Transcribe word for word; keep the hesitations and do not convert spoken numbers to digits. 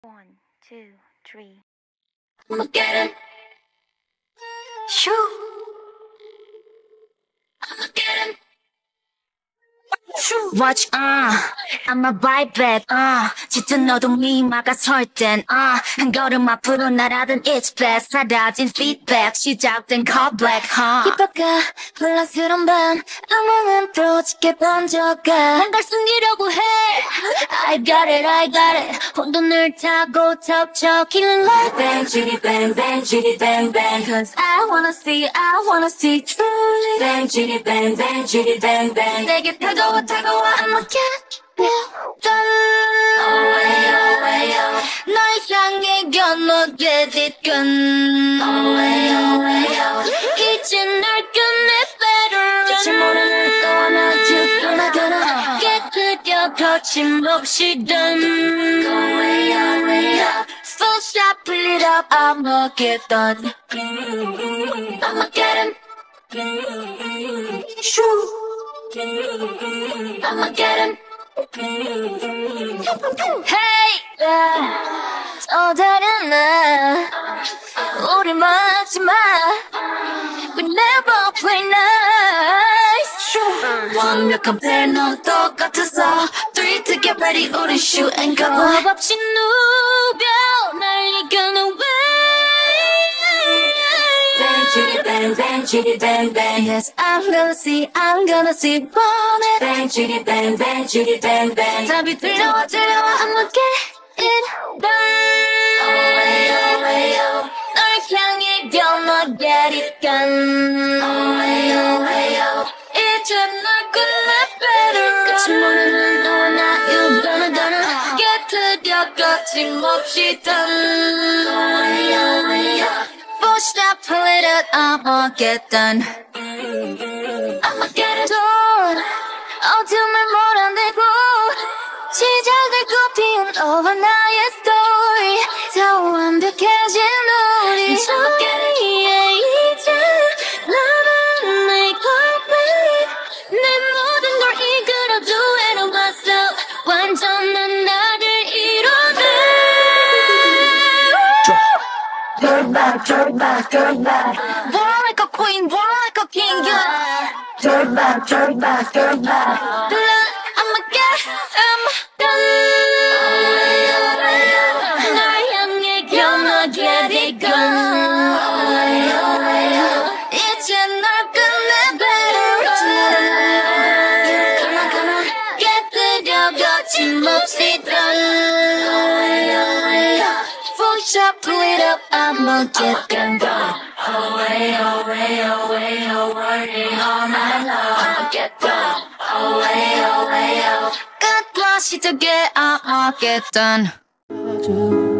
One, two, three. Armageddon. Shoo. Armageddon. Watch, uh, I'ma bite back, uh 짙은 어둠이 막아설 땐, uh 한 걸음 앞으로 날아든 it's back 사라진 feedback 시작된 call black, huh 힙합과 혼란스러운 밤 악몽은 또 짙게 번져가 난 걸 숨기려고 해 I got it, I got it 혼돈을 타고 덮쳐 killing like bang, chitty bang, bang, chitty bang, bang Cause I wanna see, I wanna see truly bang, chitty bang, bang, chitty bang, bang 내게 다가와 다가와 I'ma get done away, away, away 널 향해 gonna get it done away, away, away 이제 널 끝내 better 대체 모르는 너와 나 you gonna gonna 깨뜨려 거침없이 done away, away, away full shot pull it up I'ma get done I'ma get him shoo I'ma get him. Hey, 또 다른 날 우리 막지 마. We never play nice. 완벽한 플랜은 똑같아서 Three to get ready 우리 shoot and go. 겁 없이 누벼 날 이겨는 way. Bang, chitty, bang, bang, chitty, bang, bang. Yes, I'm gonna see, I'm gonna see, want it. Bang, chitty, bang, bang, chitty, bang, bang. 답이 들려와, 들려와, I'ma get it done. Away, away, away. 널 향해 gonna get it done. Away, away, away. 이제 널 끝내 better. 끝이 모르는 너와 나, you gonna, gonna. 깨뜨려 거침없이 done. Away, away, away. Push that, pull it up, I'ma get done. I'ma get it done. 어둠을 몰아내고 시작을 꽃피운 너와 나의 story. 더 완벽해진 우리 사이에 이제 나만 내 corporate 내 모든 걸 이끌어 do it on myself. 완전한 나를 이뤄내. Turn back, turn back, turn back. Born like a queen, born like a king, yeah. Turn back, turn back, turn back. I'ma get him done. Away, away, away. 날 향해 gonna get it done. Away, away, away. 이제 널 끝내 better. Gonna, gonna 깨뜨려 거침없이 done. Away, away, away. Full shot, pull it up, I'ma get them done. Away, away, away, away, all night long. I'ma get done. Away, away, away. 끝과 시작에 I'ma get done.